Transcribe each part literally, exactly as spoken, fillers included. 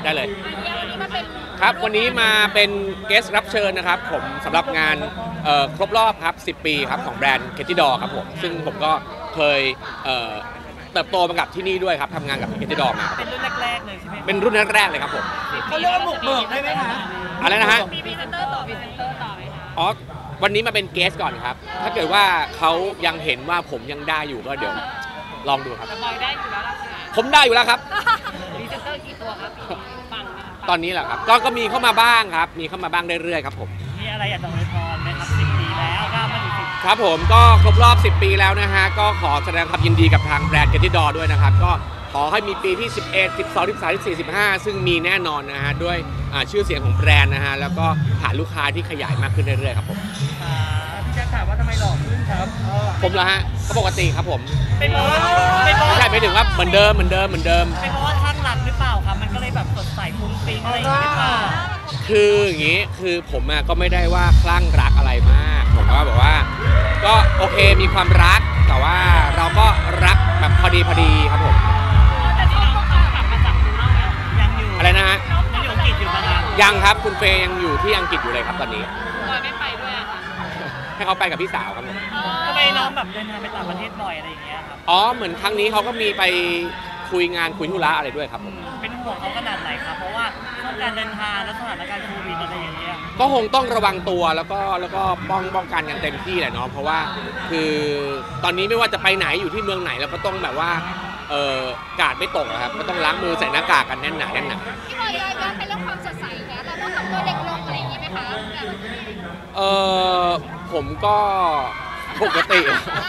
ได้เลยครับวันนี้มาเป็นเกสรับเชิญนะครับผมสำหรับงานครบรอบครับสิบปีครับของแบรนด์เคทิดอครับผมซึ่งผมก็เคยเติบโตมากับที่นี่ด้วยครับทำงานกับเคทิดอมาเป็นรุ่นแรกๆเลยใช่ไหมเป็นรุ่นแรกๆเลยครับผมเขาเรียกว่าบุกเบิกได้ไหมคะอะไรนะฮะมีพรีเซนเตอร์ต่อพรีเซนเตอร์ต่อไหมคะอ๋อวันนี้มาเป็นเกสก่อนครับถ้าเกิดว่าเขายังเห็นว่าผมยังได้อยู่ก็เดี๋ยวลองดูครับบอยได้อยู่แล้วล่ะผมได้อยู่แล้วครับพรีเซนเตอร์กี่ตัวครับฟังตอนนี้แหละครับก็ก็มีเข้ามาบ้างครับมีเข้ามาบ้างเรื่อยๆครับผมมีอะไรอยากจะอวยพรไหมครับสิบปีแล้วก้าวมาถึงสิบครับผมก็ครบรอบสิบปีแล้วนะฮะก็ขอแสดงความยินดีกับทางแบรนด์เคทิดอด้วยนะครับก็ขอให้มีปีที่สิบเอ็ด สิบสอง สิบสาม สิบสี่ สิบห้าซึ่งมีแน่นอนนะฮะด้วยชื่อเสียงของแบรนด์นะฮะแล้วก็ฐานลูกค้าที่ขยายมากขึ้นเรื่อยๆครับผมพี่แจ๊คถามว่าทำไมหล่อขึ้นครับผมเหรอฮะก็ปกติครับผมเป็นเพราะว่าเป็นเพราะไม่ใช่ไม่ถึงว่าเหมือนเดิมเหมือนเดิมเหมือนเดิมเป็นเพราะว่าข้างหลังหรือเปล่าครับมันก็เลยแบบสดใสฟุ้งฟิ้งอะไรอย่างเงี้ยคืออย่างงี้คือผมก็ไม่ได้ว่าคลั่งรักอะไรมากผมก็แบบว่าก็โอเคมีความรักแต่ว่าเราก็รักแบบพอดีพอดีครับผมแต่ที่น้องกลับมาจากเมืองนอกแล้วยังอยู่อะไรนะฮะยังอยู่อังกฤษอยู่นะครับยังครับคุณเฟย์ยังอยู่ที่อังกฤษอยู่เลยครับตอนนี้บอยไม่ไปด้วยอะค่ะให้เขาไปกับพี่สาวครับผมทำไมน้องแบบเดินทางไปต่างประเทศบ่อยอะไรอย่างเงี้ยครับอ๋อเหมือนครั้งนี้เขาก็มีไปคุยงานคุยธุระอะไรด้วยครับผมเป็นห่วงเขาขนาดไหนครับเพราะว่าช่วงการเดินทางและสถานการณ์โควิดอะไรอย่างเงี้ยก็คงต้องระวังตัวแล้วก็แล้วก็ป้องป้องกันกันเต็มที่แหละเนาะเพราะว่าคือตอนนี้ไม่ว่าจะไปไหนอยู่ที่เมืองไหนเราก็ต้องแบบว่าเอ่อกาดไม่ตกครับก็ต้องล้างมือใส่หน้ากากกันแน่นหนาแน่นหนาพี่บอยย้อนไปเรื่องความสดใสเนี่ยเราต้องทำตัวเด็กลงอะไรอย่างงี้ไหมคะเออผมก็ปกติ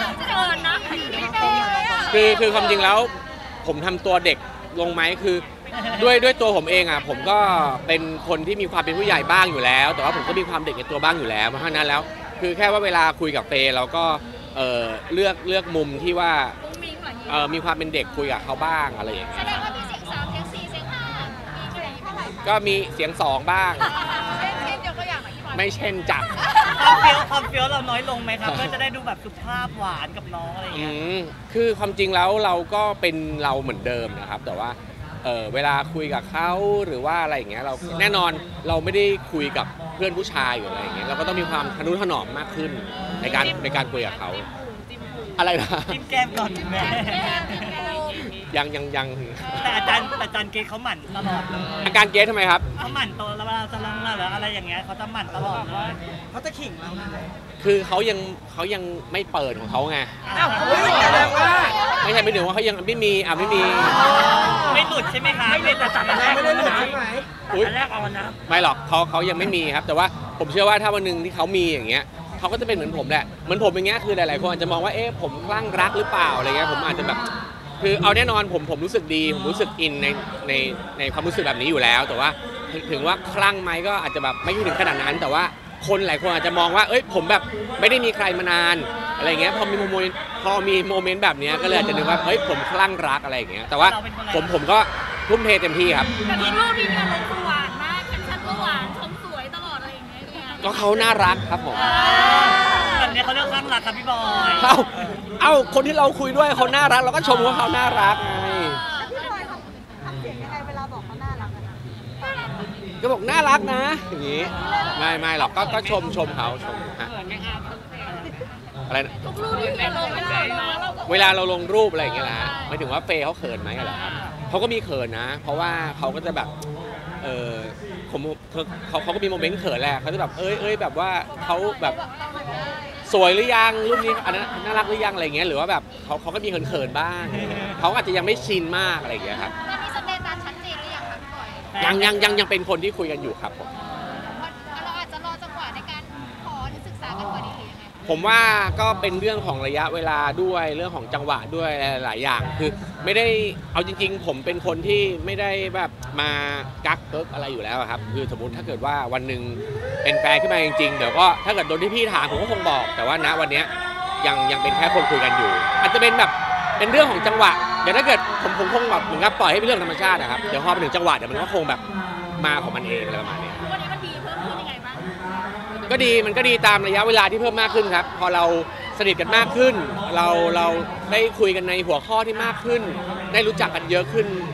คือคือความจริงแล้วผมทำตัวเด็กลงไหมคือด้วยด้วยตัวผมเองอ่ะผมก็เป็นคนที่มีความเป็นผู้ใหญ่บ้างอยู่แล้วแต่ว่าผมก็มีความเด็กในตัวบ้างอยู่แล้วเพราะฉะนั้นแล้วคือแค่ว่าเวลาคุยกับเฟย์เราก็เออเลือกเลือกมุมที่ว่าเออมีความเป็นเด็กคุยกับเขาบ้างอะไรอย่างเงี้ยแสดงว่ามีเสียงสามเสียงสี่เสียงห้ามีอะไรเท่าไหร่ก็มีเสียงสองบ้างเช่นยกตัวอย่างไม่เช่นจับความเฟี้ยวความเฟี้ยวเราน้อยลงไหมครับเพื่อจะได้ดูแบบสุภาพหวานกับน้องอะไรอย่างเงี้ยคือความจริงแล้วเราก็เป็นเราเหมือนเดิมนะครับแต่ว่าเออเวลาคุยกับเขาหรือว่าอะไรอย่างเงี้ยเราแน่นอนเราไม่ได้คุยกับเพื่อนผู้ชายหรืออะไรอย่างเงี้ยเราก็ต้องมีความทนุถนอมมากขึ้นในการในการคุยกับเขาอะไรนะจิ้มแก้มก่อนแม่ยังยังยังแต่อาจารย์อาจารย์เกย์เขาหมั่นตลอดเลยอาการเกย์ทำไมครับเขาหมั่นตัวเวลาจะลังหรืออะไรอย่างเงี้ยเขาจะหมั่นตลอดเลยเขาจะขิงเราคือเขายังเขายังไม่เปิดของเขาไงอ้าวแสดงว่าไม่ใช่ไม่ถึงว่าเขายังไม่มีอ่ะไม่มีไม่หลุดใช่ไหมคะไม่ได้แต่จับแรกไม่ได้หลุดใช่ไหมแรกเอานะไม่หรอกเขาเขายังไม่มีครับแต่ว่าผมเชื่อว่าถ้าวันหนึ่งที่เขามีอย่างเงี้ยเขาก็จะเป็นเหมือนผมแหละเหมือนผมอย่างเงี้ยคือหลายๆคนอาจจะมองว่าเอ๊ะผมคลั่งรักหรือเปล่าอะไรเงี้ยผมอาจจะแบบคือเอาแน่นอนผมผมรู้สึกดีผมรู้สึกอินในในในความรู้สึกแบบนี้อยู่แล้วแต่ว่าถึงว่าคลั่งไหมก็อาจจะแบบไม่ถึงขนาดนั้นแต่ว่าคนหลายคนอาจจะมองว่าเอ้ยผมแบบไม่ได้มีใครมานานอะไรเงี้ยพอมีโมเมนต์พอมีโมเมนต์แบบนี้ก็เลยอาจจะนึกว่าเฮ้ยผมคลั่งรักอะไรอย่างเงี้ยแต่ว่าผมผมก็ทุ่มเทเต็มที่ครับแต่มีรูปที่มีอารมณ์หวานมากแคปชั่นก็หวานชมสวยตลอดอะไรอย่างเงี้ยก็เขาน่ารักครับผมแบบนี้เขาเรียกคลั่งรักครับพี่บอยเอ้าเอ้าคนที่เราคุยด้วยเขาน่ารักเราก็ชมว่าเขาน่ารักไงพี่บอยทำเสียงยังไงเวลาบอกเขาน่ารักก็บอกน่ารักนะอย่างงี้ไม่ไม่หรอกก็ก็ชมชมเขาชมฮะอะไรนะเวลาเราลงรูปอะไรอย่างเงี้ยนะหมายถึงว่าเฟย์เขาเขินไหมเหรอครับเขาก็มีเขินนะเพราะว่าเขาก็จะแบบเออผมเขาเขาก็มีโมเมนต์เขินแหละเขาจะแบบเอ้ยเอ้ยแบบว่าเขาแบบสวยหรือยังรูปนี้อันนั้นน่ารักหรือยังอะไรเงี้ยหรือว่าแบบเขาเขาก็มีเขินๆบ้างเขาอาจจะยังไม่ชินมากอะไรอย่างเงี้ยครับตอนนี้สเตตัสชัดเจนหรือยังครับก่อนยังยังยังยังเป็นคนที่คุยกันอยู่ครับผมเราอาจจะรอจังหวะในการขอหรือศึกษากันก่อนดียังไงผมว่าก็เป็นเรื่องของระยะเวลาด้วยเรื่องของจังหวะด้วยหลายอย่างคือไม่ได้เอาจริงๆผมเป็นคนที่ไม่ได้แบบมากักเกิกอะไรอยู่แล้วครับคือสมมติถ้าเกิดว่าวันหนึ่งเป็นแฟนขึ้นมาจริงๆเดี๋ยวก็ถ้าเกิดโดนที่พี่ถามผมก็คงบอกแต่ว่าณวันนี้ยังยังเป็นแค่คนคุยกันอยู่อาจจะเป็นแบบเป็นเรื่องของจังหวะเดี๋ยวถ้าเกิดผมผมคงแบบเหมือนกับปล่อยให้เป็นเรื่องธรรมชาตินะครับเดี๋ยวพอไปถึงจังหวะเดี๋ยวมันก็คงแบบมาของมันเองอะไรประมาณนี้วันนี้มันดีเพิ่มขึ้นยังไงบ้างก็ดีมันก็ดีตามระยะเวลาที่เพิ่มมากขึ้นครับพอเราสนิทกันมากขึ้นเราเราได้คุยกันในหัวข้อที่มากขึ้นได้รู้จักกันเยอะขึ้น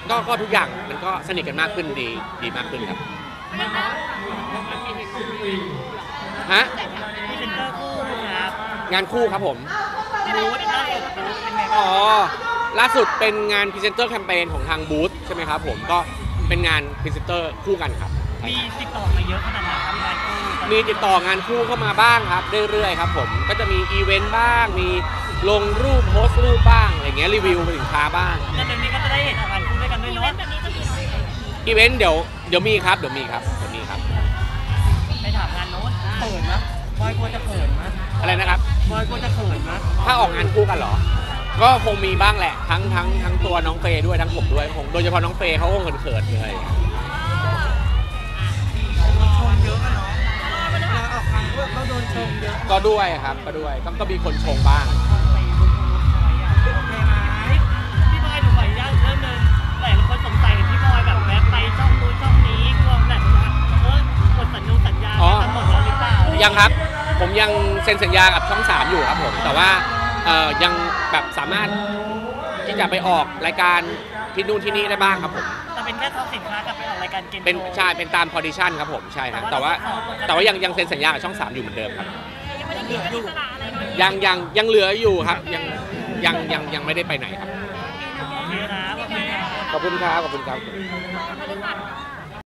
ก็ก็ทุกอย่างมันก็สนิทกันมากขึ้นดีดีมากขึ้นครับฮะพรีเซนเตอร์คู่ครับงานคู่ครับผมบูธล่าสุดบูธเป็นไงอ๋บ้าอง ล่าสุดเป็นงานพรีเซนเตอร์แคมเปญของทางบูธใช่ไหมครับผมก็เป็นงานพรีเซนเตอร์คู่กันครับมีติดต่อมาเยอะขนาดไหนครับงานคู่มีติดต่องานคู่เข้ามาบ้างครับเรื่อยๆครับผมก็จะมีอีเวนต์บ้างมีลงรูปโพสต์รูปบ้างอะไรเงี้ยรีวิวสินค้าบ้างแล้วเดี๋ยวนี้ก็จะได้เห็นงานคู่ด้วยกันด้วยอีเนาะเวนต์แบบนี้จะมีน้อยไหมอีเวนต์เดี๋ยวเดี๋ยวมีครับเดี๋ยวมีครับเดี๋ยวมีครับไปถามงานโน้นเขินนะบอยกลัวจะเขินนะอะไรนะครับบอยกลัวจะเขินนะถ้าออกงานคู่กันเหรอ ก็คงมีบ้างแหละทั้งทั้งทั้งตัวน้องเฟย์ด้วยทั้งผมด้วยผมโดยเฉพาะน้องเฟย์เขาคงเขินๆเลยชมเยอะอะเนาะเราออกงานคู่เราโดนชมเยอะก็ด้วยครับก็ด้วยก็ก็มีคนชงบ้างโอเคไหมพี่บอยหนูขออนุญาตเรื่องนึงหลายคนสงสัยเห็นพี่บอยแบบแวะไปช่องนู้นช่องนี้กลัวแบบว่าเออหมดสัญญาสัญญาอ๋อจะหมดแล้วหรือเปล่ายังครับผมยังเซ็นสัญญากับช่องสามอยู่ครับผมแต่ว่าเอ่อยังแบบสามารถที่จะไปออกรายการที่นู่นที่นี่ได้บ้างครับผมแต่เป็นแค่ท็อปสินค้ากับไปออกรายการเกมเป็นโชว์ใช่เป็นตามคอดิชันครับผมใช่ครับแต่ว่าแต่ว่ายังยังเซ็นสัญญากับช่องสามอยู่เหมือนเดิมครับยังไม่ได้กินอิสระอะไรเนาะยังยังยังเหลืออยู่ครับยังยังยังยังไม่ได้ไปไหนครับโอเคนะขอบคุณครับขอบคุณครับขอบคุณครับบริษัท